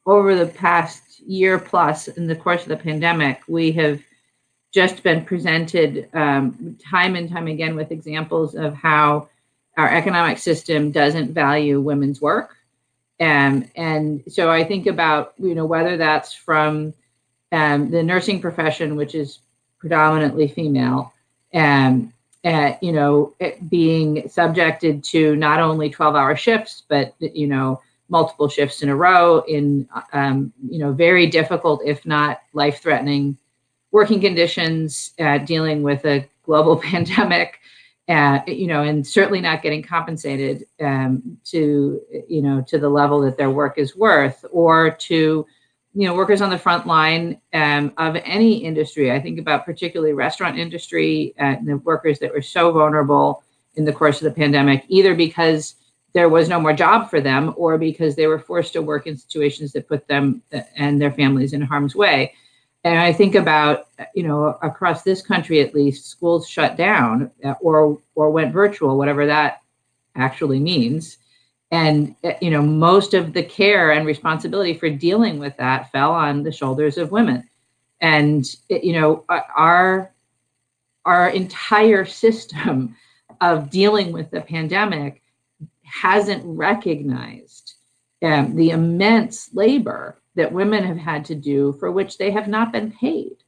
over the past year plus, in the course of the pandemic, we have just been presented time and time again with examples of how our economic system doesn't value women's work. And so I think about, whether that's from the nursing profession, which is predominantly female, and being subjected to not only 12-hour shifts, but multiple shifts in a row in very difficult, if not life-threatening, working conditions, dealing with a global pandemic, and certainly not getting compensated to the level that their work is worth, or to workers on the front line of any industry. I think about particularly restaurant industry, the workers that were so vulnerable in the course of the pandemic, either because there was no more job for them or because they were forced to work in situations that put them and their families in harm's way. And I think about, across this country, at least, schools shut down or went virtual, whatever that actually means. And, most of the care and responsibility for dealing with that fell on the shoulders of women. And, our entire system of dealing with the pandemic hasn't recognized the immense labor that women have had to do for which they have not been paid.